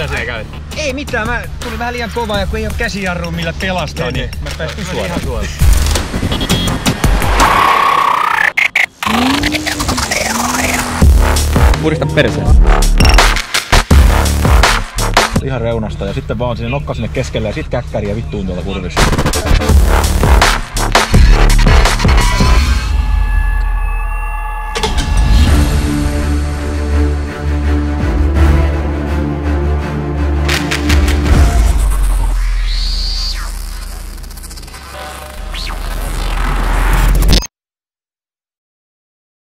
siinä? Ei mitään, mä tulin vähän liian kovaa ja kun ei oo käsijarrua millä pelastaa, niin mä päästin suoraan. Purista perseen. Ihan reunasta ja sitten vaan sinne nokka sinne keskelle ja sit käkkäriä vittuun tuolla kurvissa.